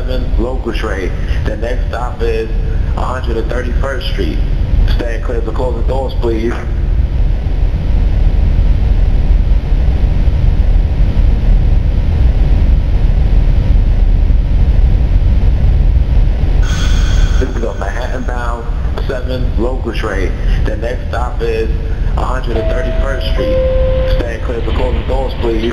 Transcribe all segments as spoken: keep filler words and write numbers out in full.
seven local train. The next stop is one hundred thirty-first Street. Stand clear to close the doors, please. This is a Manhattan bound seven local train. The next stop is one hundred thirty-first Street. Stand clear to close the doors, please.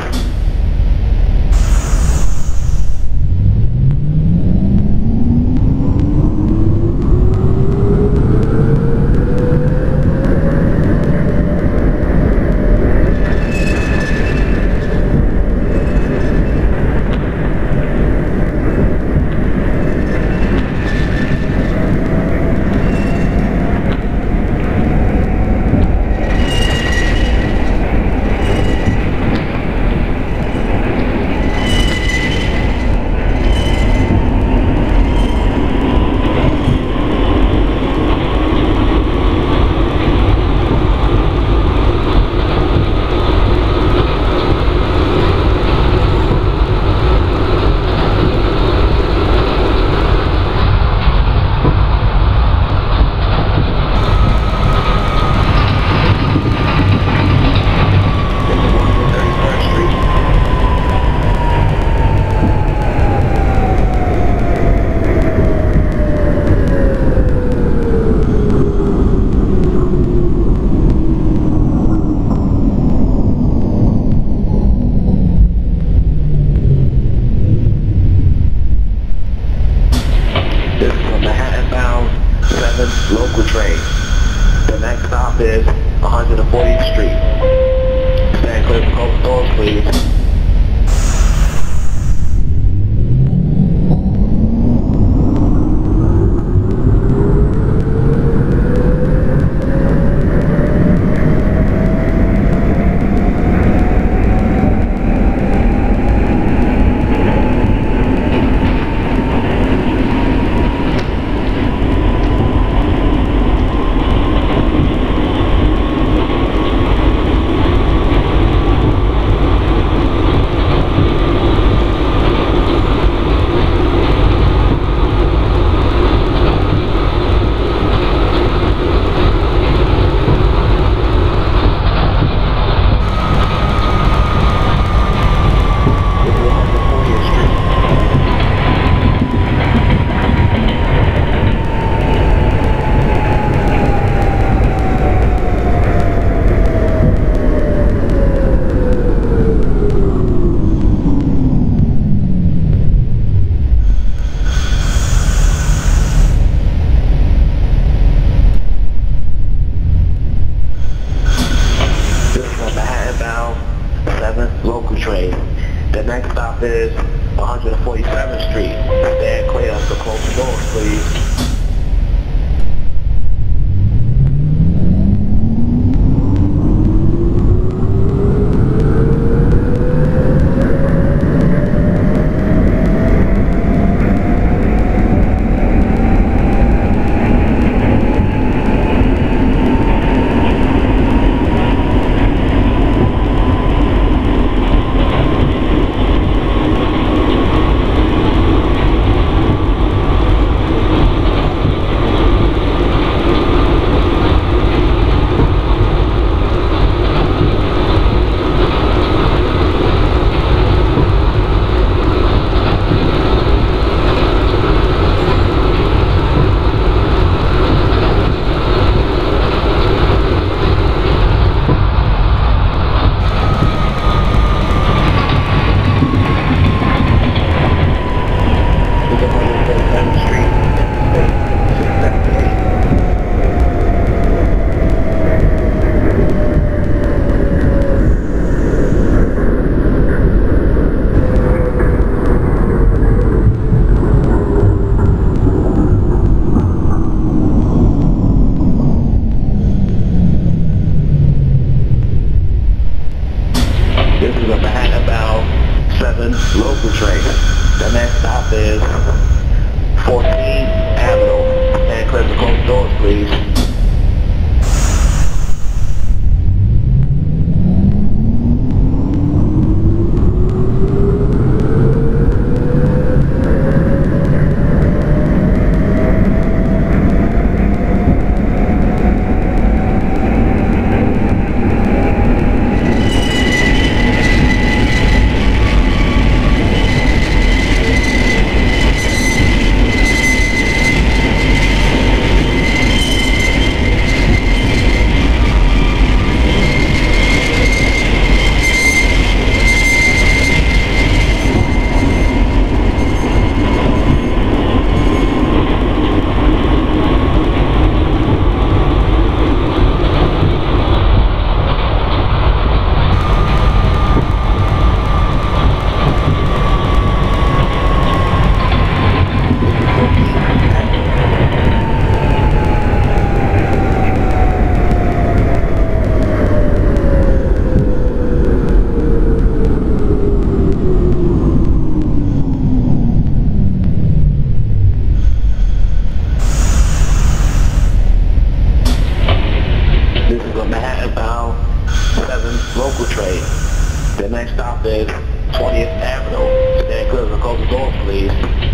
Local train. The next stop is one hundred fortieth Street. Stand clear to close the doors, please. Local train. The next stop is one hundred forty-seventh Street. Stand clear to close the doors, please. This is a Manhattan bound seven local train. The next stop is fourteenth Avenue. Stand clear to close the doors, please. local train. The next stop is twentieth Avenue. Stand clear of the coastal doors, please.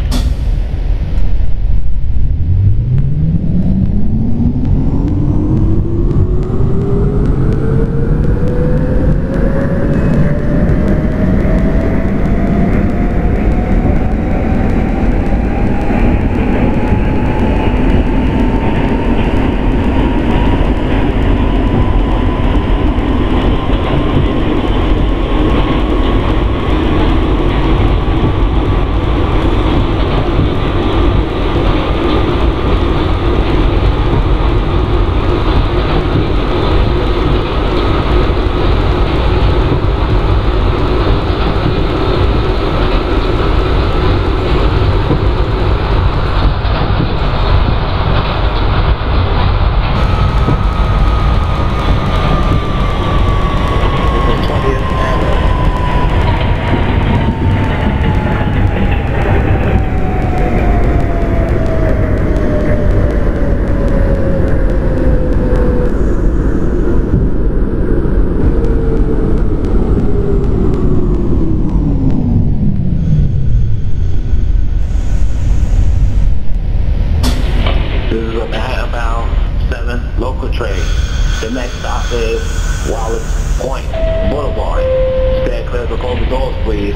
Local train. The next stop is Wallace Point Boulevard. Stand clear of the coastal doors, please.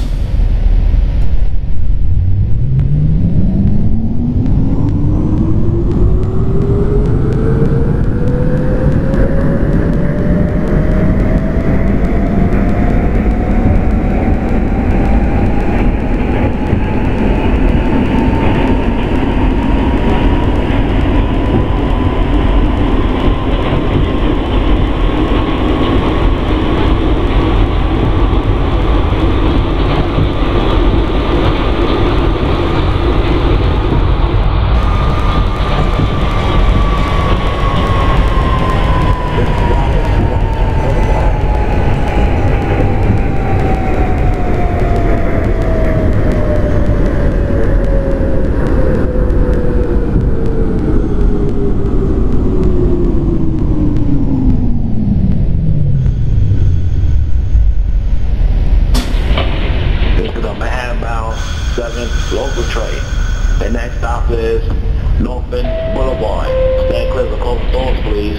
Local train. The next stop is Northern Boulevard. Stand clear of the coastal doors, please.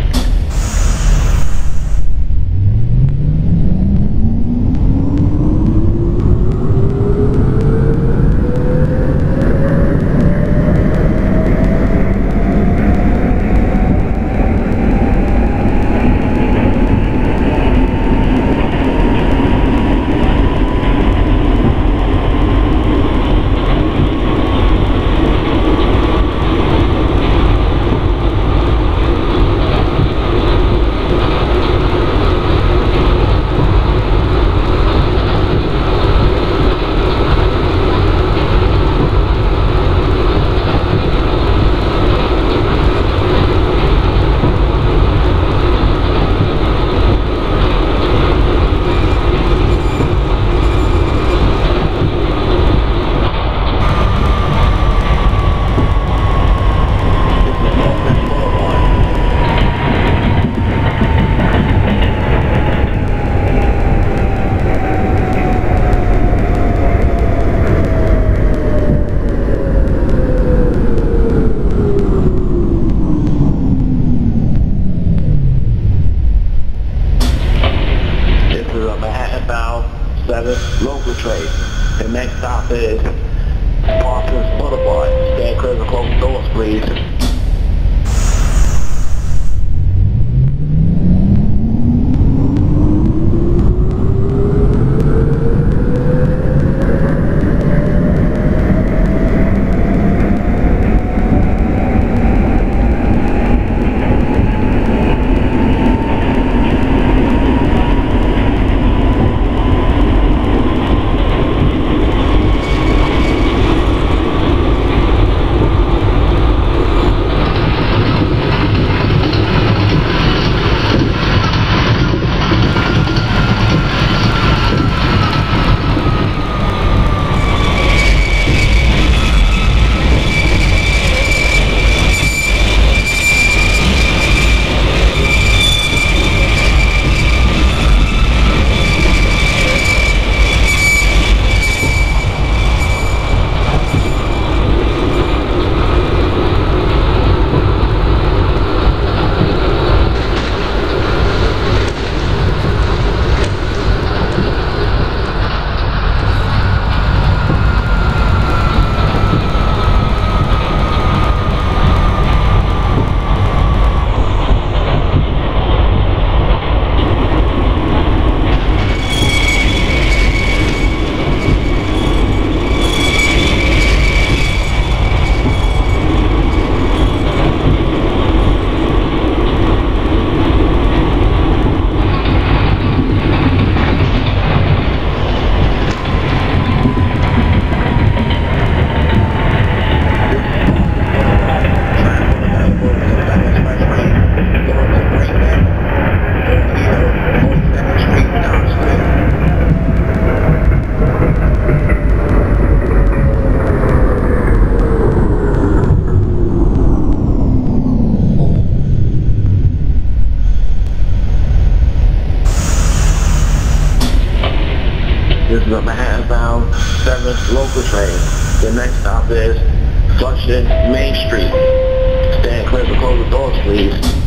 Local train. The next stop is Parsons Boulevard. Stand clear of the closed doors, please. westbound seventh local train. The next stop is Flushing Main Street. Stand clear to close the doors, please.